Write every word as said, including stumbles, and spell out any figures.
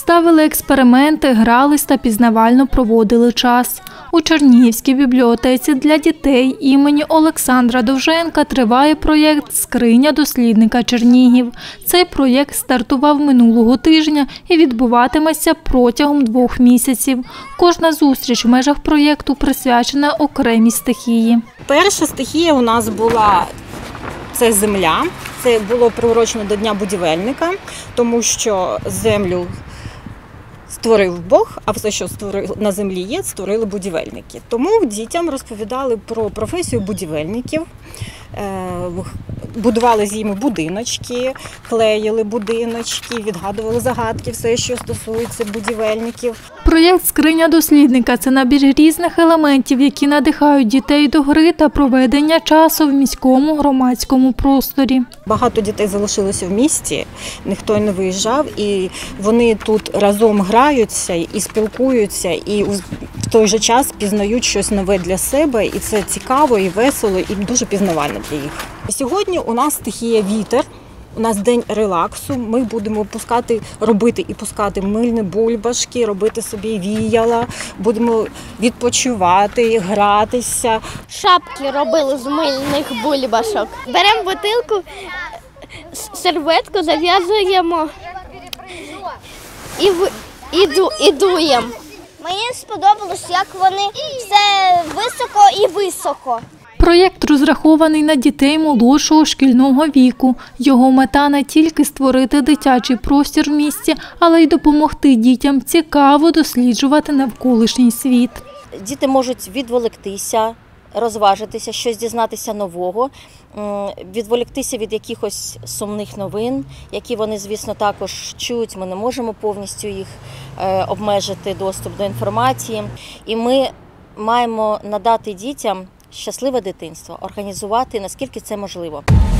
Ставили експерименти, грались та пізнавально проводили час. У Чернігівській бібліотеці для дітей імені Олександра Довженка триває проєкт «Скриня дослідника Чернігів». Цей проєкт стартував минулого тижня і відбуватиметься протягом двох місяців. Кожна зустріч в межах проєкту присвячена окремій стихії. Перша стихія у нас була – це земля. Це було приурочено до Дня будівельника, тому що землю створив Бог, а все, що на землі є, створили будівельники. Тому дітям розповідали про професію будівельників, будували з ними будиночки, клеїли будиночки, відгадували загадки, все, що стосується будівельників. Проєкт «Скриня дослідника» – це набір різних елементів, які надихають дітей до гри та проведення часу в міському громадському просторі. Багато дітей залишилося в місті, ніхто не виїжджав, і вони тут разом граються і спілкуються, і в той же час пізнають щось нове для себе, і це цікаво, і весело, і дуже пізнавально для їх. Сьогодні у нас стихія вітер. У нас день релаксу, ми будемо пускати, робити і пускати мильні бульбашки, робити собі віяла, будемо відпочивати, гратися. Шапки робили з мильних бульбашок. Беремо бутилку, серветку зав'язуємо і, і, ду, і дуємо. Мені сподобалось, як вони все високо і високо. Проєкт розрахований на дітей молодшого шкільного віку. Його мета не тільки створити дитячий простір в місті, але й допомогти дітям цікаво досліджувати навколишній світ. Діти можуть відволіктися, розважитися, щось дізнатися нового, відволіктися від якихось сумних новин, які вони, звісно, також чують. Ми не можемо повністю їх обмежити доступ до інформації. І ми маємо надати дітям щасливе дитинство, організувати, наскільки це можливо.